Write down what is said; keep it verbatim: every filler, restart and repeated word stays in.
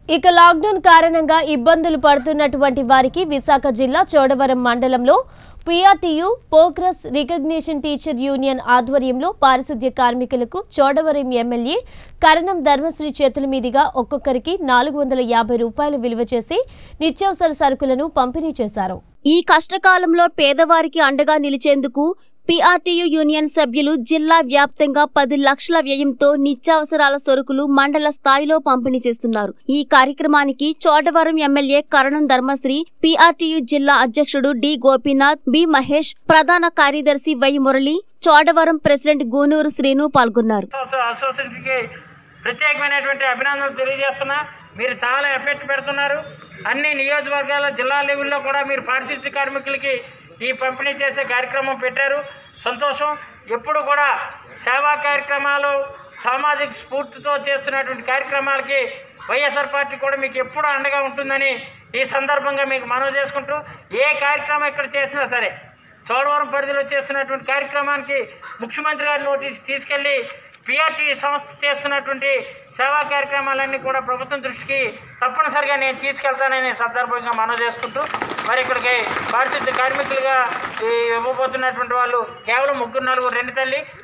ఇక లాక్డౌన్ కారణంగా ఇబ్బందులు పడుతున్నటువంటి వారికి విశాఖ జిల్లా చోడవరం మండలంలో PRTU progress recognition teacher union ఆధ్వర్యంలో పారిశుద్ధ్య కార్మికులకు చోడవరం ఎమ్మెల్యే కరణం ధర్మశ్రీ చేతుల మీదుగా ఒక్కొక్కరికి నాలుగు వందల యాభై రూపాయలు విలువ చేసి నిత్యావసర సరుకులను పంపిణీ చేశారు। ఈ కష్టకాలంలో పేదవారికి అండగా నిలిచేందుకు పీఆర్టీయూ యూనియన్ సభ్యులు జిల్లా వ్యాప్తంగా పది లక్షల వ్యయంతో నిత్యావసరాల సరుకులు మండల స్థాయిలో పంపిణీ చేస్తున్నారు। ఈ కార్యక్రమానికి చోడవరం ఎమ్మెల్యే కరణం ధర్మశ్రీ, పీఆర్టీయూ జిల్లా అధ్యక్షుడు డి గోపీనాథ్, బి మహేష్, ప్రధాన కార్యదర్శి వై మురళి, చోడవరం ప్రెసిడెంట్ గూనూరు శ్రీను పాల్గొన్నారు। ప్రత్యేకమైనటువంటి అభినందనలు తెలియజేస్తున్నా। మీరు చాలా ఎఫెక్ట్ పెడుతున్నారు। అన్ని నియోజకవర్గాల జిల్లా లెవెల్లో కూడా మీరు పారిశుద్ధ్య కార్మికులకి ఈ పంపిణీ చేసే కార్యక్రమం పెట్టారు, సంతోషం। ఎప్పుడు కూడా సేవా కార్యక్రమాలు సామాజిక స్ఫూర్తితో చేస్తున్నటువంటి కార్యక్రమాలకి వైఎస్ఆర్ పార్టీ కూడా మీకు ఎప్పుడు అండగా ఉంటుందని ఈ సందర్భంగా మీకు మనవి చేసుకుంటూ, ఏ కార్యక్రమం ఇక్కడ చేసినా సరే చోడవరం పరిధిలో చేస్తున్నటువంటి కార్యక్రమానికి ముఖ్యమంత్రి గారి నోటీస్ తీసుకెళ్ళి పీఆర్టీ సంస్థ చేస్తున్నటువంటి సేవా కార్యక్రమాలన్నీ కూడా ప్రభుత్వం దృష్టికి తప్పనిసరిగా నేను తీసుకెళ్తానని సందర్భంగా మనవి చేసుకుంటూ, మరి ఇక్కడికి పారిశుద్ధ్య కార్మికులుగా ఇవ్వబోతున్నటువంటి వాళ్ళు కేవలం ముగ్గురు నలుగురు రెండు తల్లి